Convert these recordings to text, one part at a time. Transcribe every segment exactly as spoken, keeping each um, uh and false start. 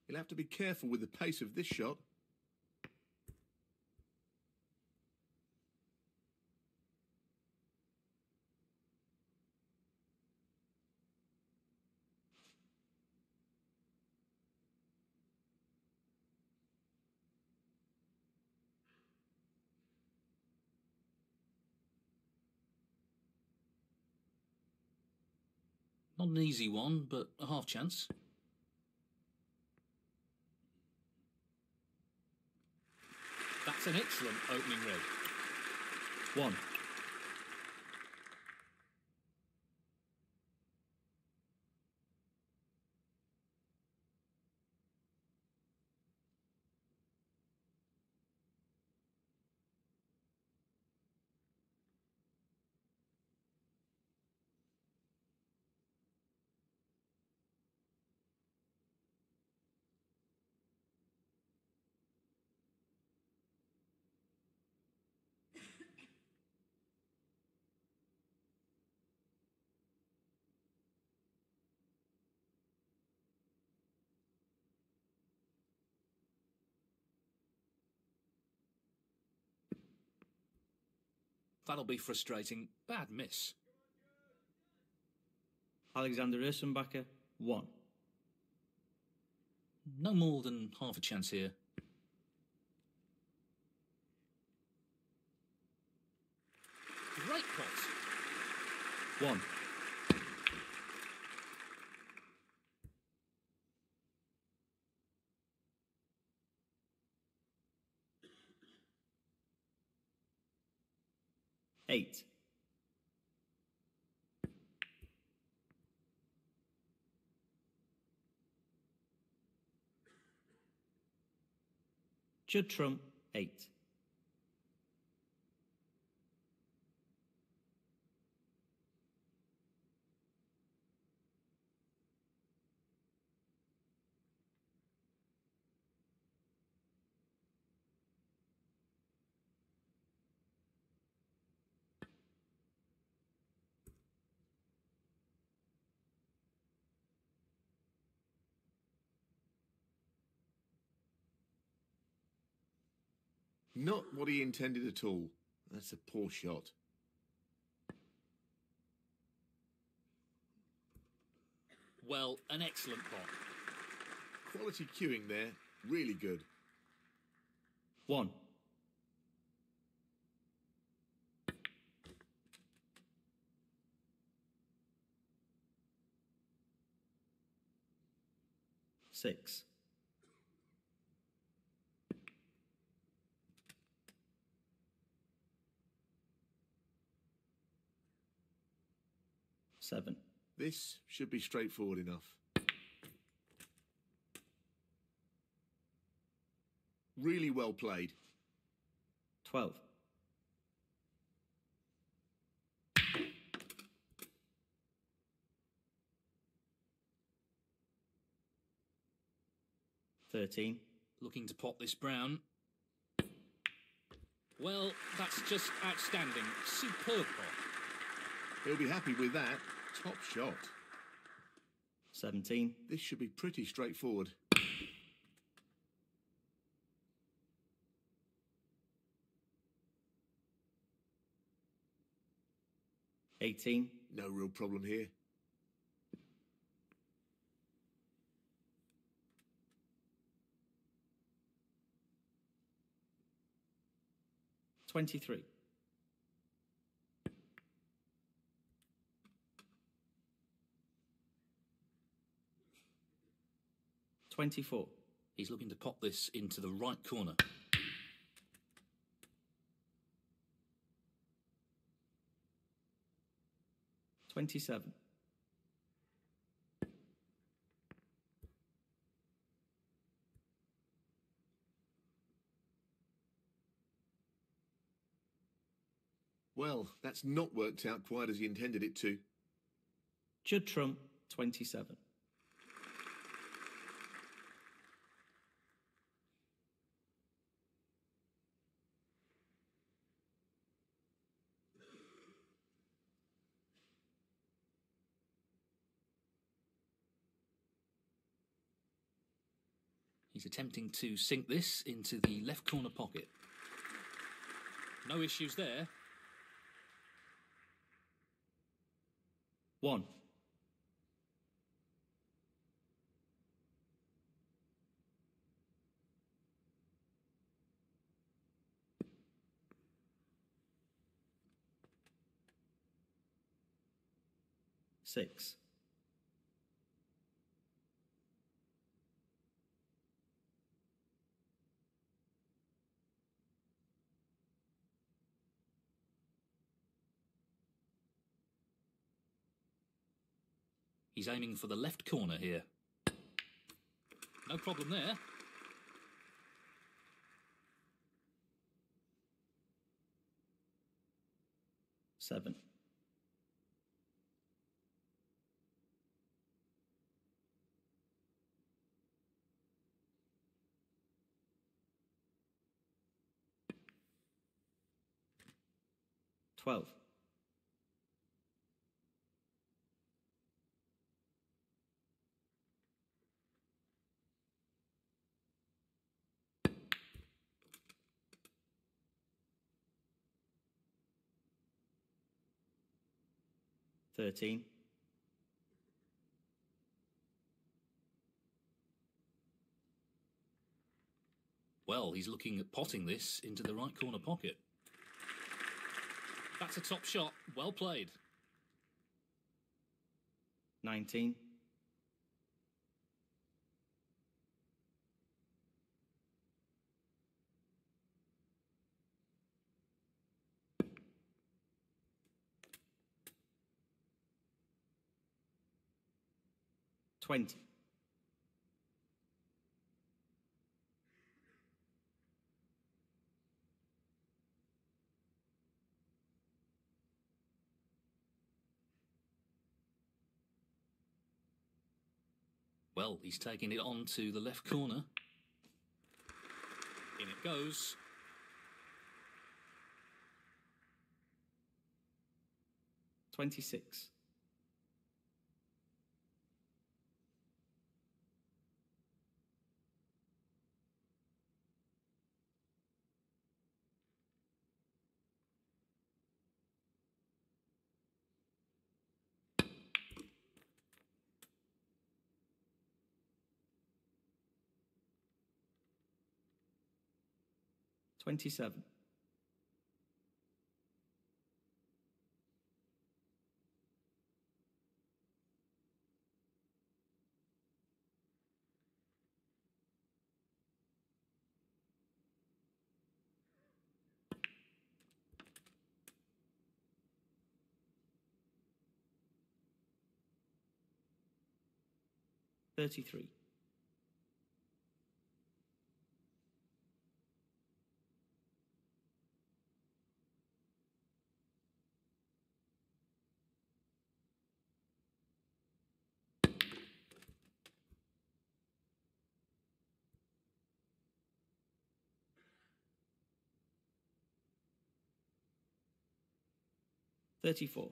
You'll have to be careful with the pace of this shot. Not an easy one, but a half chance. That's an excellent opening red. One. That'll be frustrating. Bad miss. Alexander Ursenbacher, one. No more than half a chance here. Great pot. One. Eight. Judd Trump, eight. Not what he intended at all. That's a poor shot. Well, an excellent pot. Quality cueing there. Really good. One. Six. Seven. This should be straightforward enough. Really well played. Twelve. Thirteen. Looking to pot this brown. Well, that's just outstanding. Superb pot. He'll be happy with that. Top shot. Seventeen. This should be pretty straightforward. Eighteen. No real problem here. Twenty-three. Twenty-four. He's looking to pop this into the right corner. Twenty-seven. Well, that's not worked out quite as he intended it to. Judd Trump, twenty-seven. He's attempting to sink this into the left corner pocket. No issues there. One. Six. He's aiming for the left corner here. No problem there. Seven. Twelve. Thirteen. Well, he's looking at potting this into the right corner pocket. That's a top shot. Well played. Nineteen. Twenty. Well, he's taking it on to the left corner. In it goes. Twenty-six. Twenty-seven. Thirty-three. Thirty-four.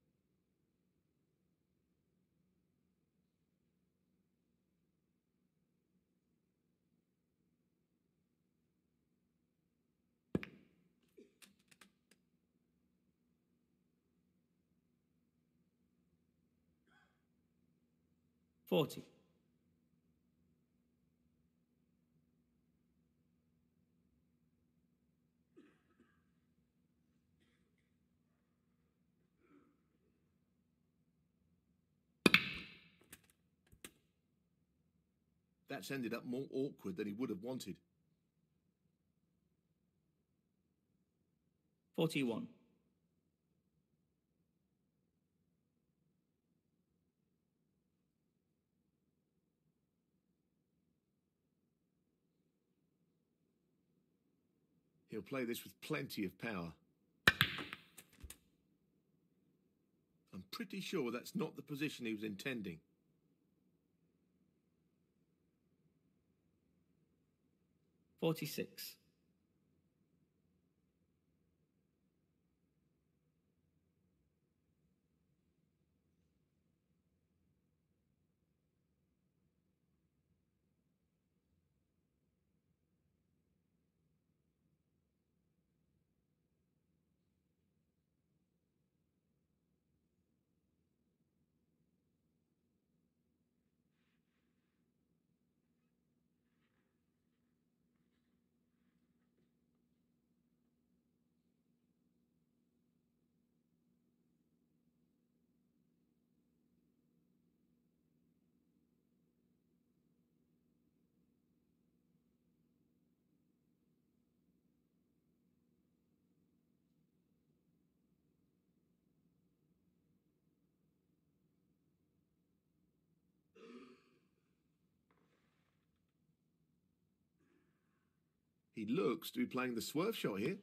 Forty. That's ended up more awkward than he would have wanted. Forty-one. He'll play this with plenty of power. I'm pretty sure that's not the position he was intending. Forty-six. He looks to be playing the swerve shot here.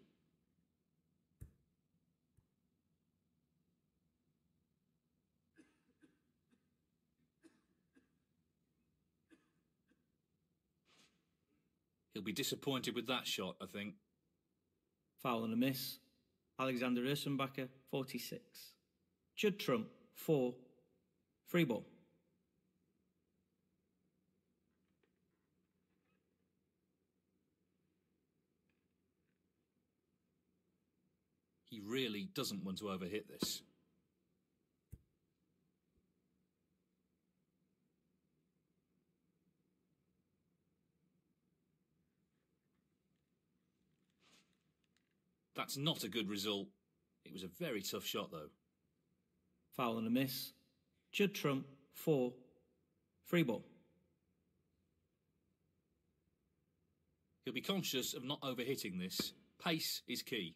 He'll be disappointed with that shot, I think. Foul and a miss. Alexander Ursenbacher, forty-six. Judd Trump, four. Free ball. He really doesn't want to overhit this. That's not a good result. It was a very tough shot, though. Foul and a miss. Judd Trump, four. Free ball. He'll be conscious of not overhitting this. Pace is key.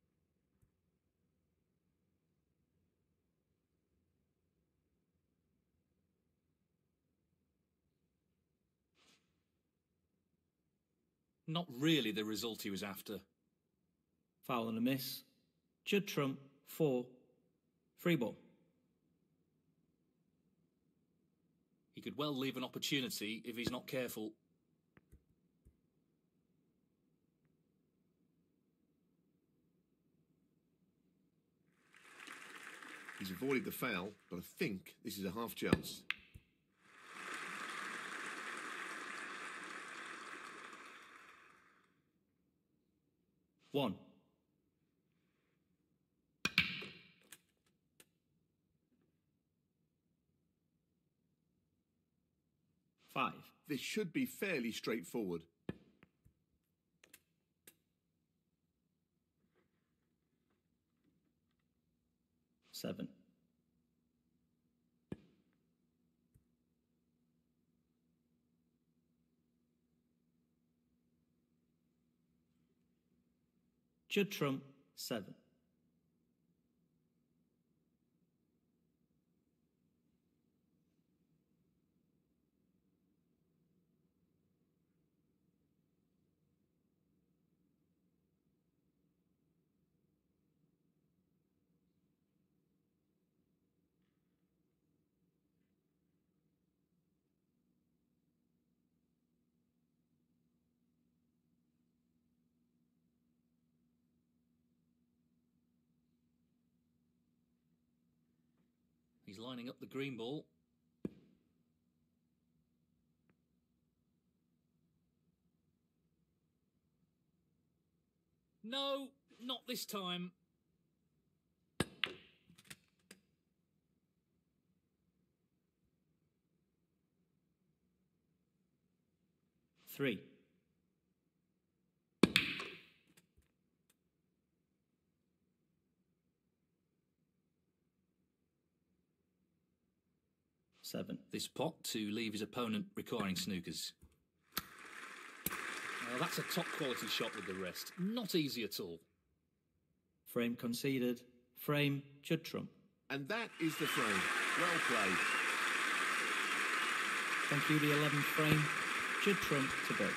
Not really the result he was after. Foul and a miss. Judd Trump, four. Free ball. He could well leave an opportunity if he's not careful. He's avoided the foul, but I think this is a half chance. One. Five. This should be fairly straightforward. Seven. Judd Trump, seven. He's lining up the green ball. No, not this time. Three. Seven. This pot to leave his opponent requiring snookers. Well, that's a top quality shot with the rest. Not easy at all. Frame conceded. Frame, Judd Trump. And that is the frame. Well played. Thank you, the eleventh frame. Judd Trump to break.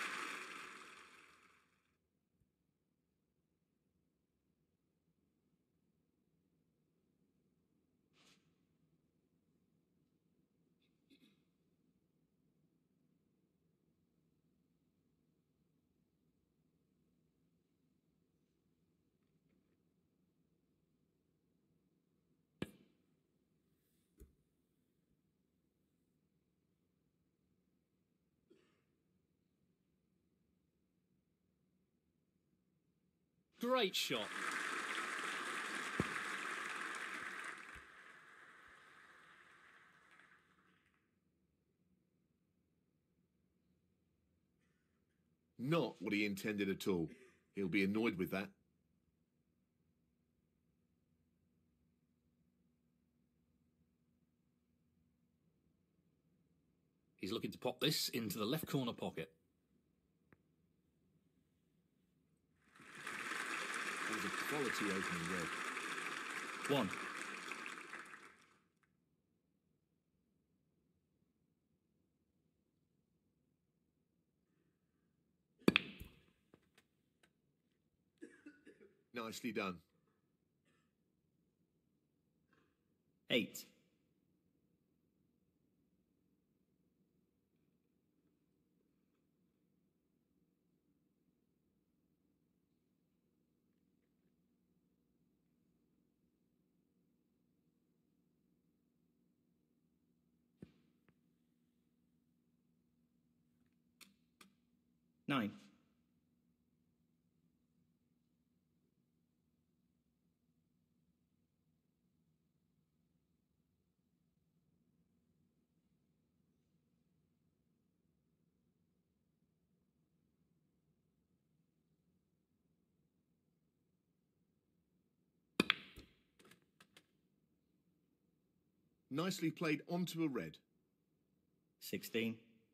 Great shot. Not what he intended at all. He'll be annoyed with that. He's looking to pop this into the left corner pocket. That was a quality opening red. One. Nicely done. eight. nine. Nicely played onto a red. sixteen.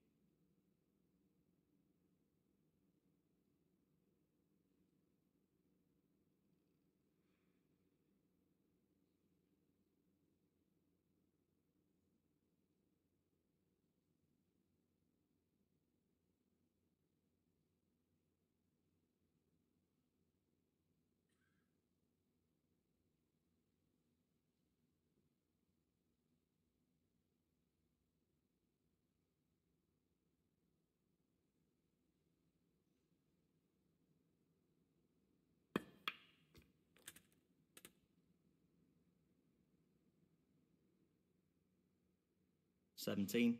seventeen.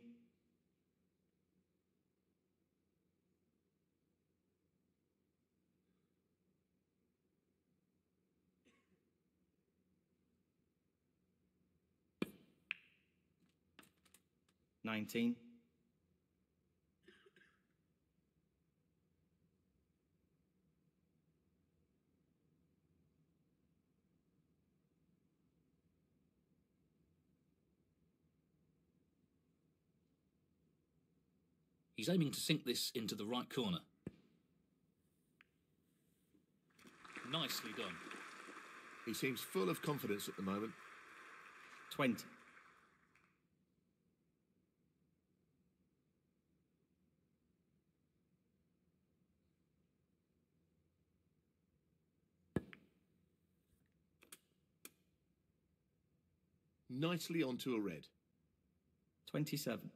nineteen. He's aiming to sink this into the right corner. Nicely done. He seems full of confidence at the moment. twenty. Nicely onto a red. twenty-seven.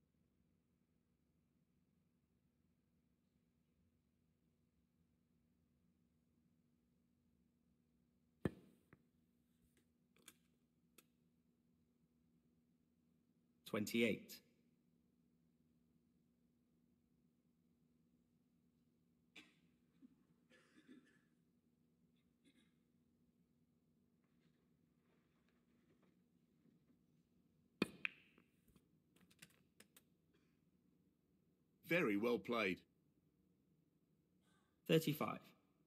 twenty-eight. Very well played. thirty-five.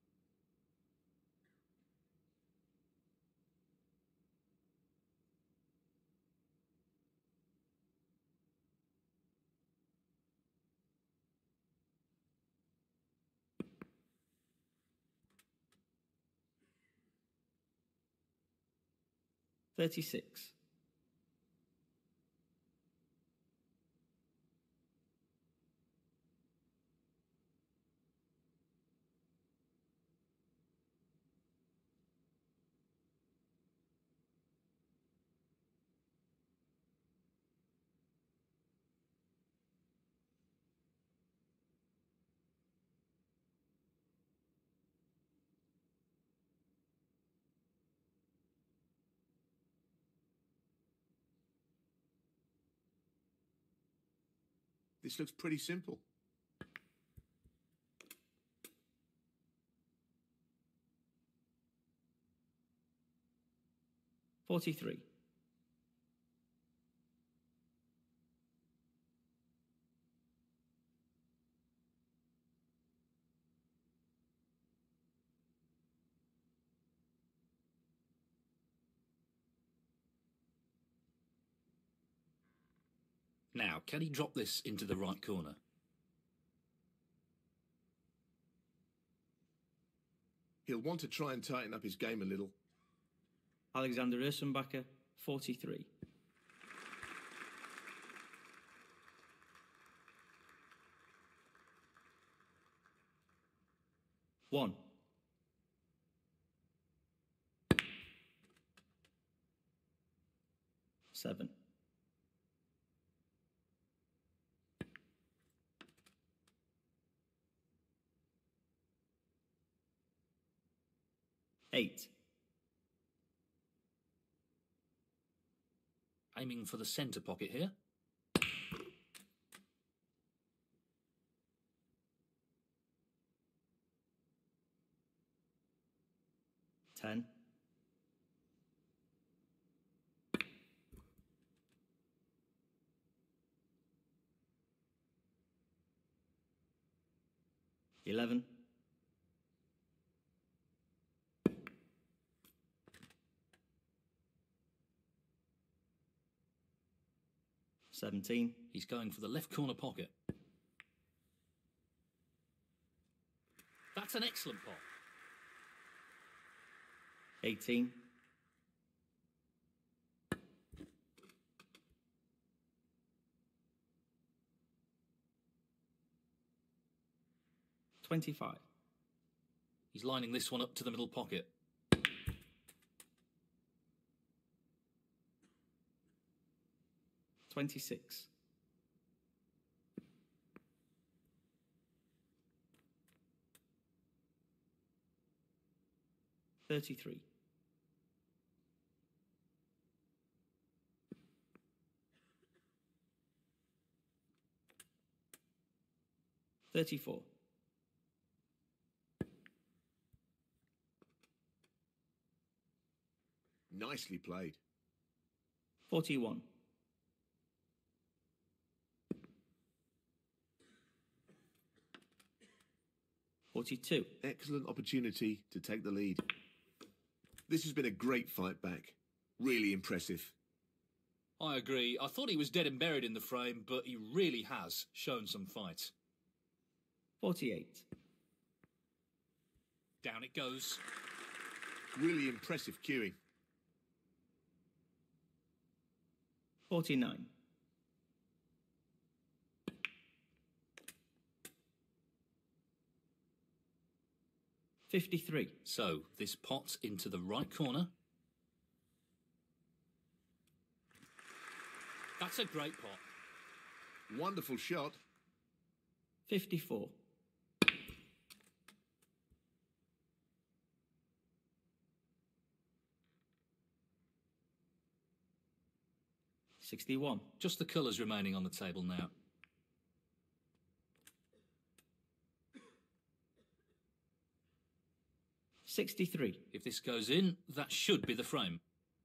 thirty-six. This looks pretty simple. forty-three. Now, can he drop this into the right corner? He'll want to try and tighten up his game a little. Alexander Ursenbacher, forty-three. one. seven. Eight. Aiming for the centre pocket here. Ten. Eleven. Seventeen. He's going for the left corner pocket. That's an excellent pot. Eighteen. Twenty-five. He's lining this one up to the middle pocket. Twenty-six. Thirty-three. Thirty-four. Nicely played. Forty-one. Forty-two. Excellent opportunity to take the lead. This has been a great fight back. Really impressive. I agree. I thought he was dead and buried in the frame, but he really has shown some fight. Forty-eight. Down it goes. Really impressive cueing. Forty-nine. Fifty-three. So, this pot into the right corner. That's a great pot. Wonderful shot. Fifty-four. Sixty-one. Just the colours remaining on the table now. Sixty-three. If this goes in, that should be the frame.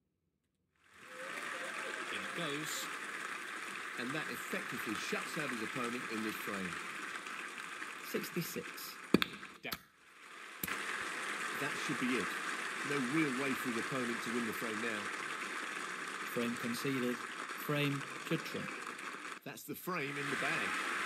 In it goes. And that effectively shuts out his opponent in this frame. Sixty-six. Down. That should be it. No real way for his opponent to win the frame now. Frame conceded. Frame should trump. That's the frame in the bag.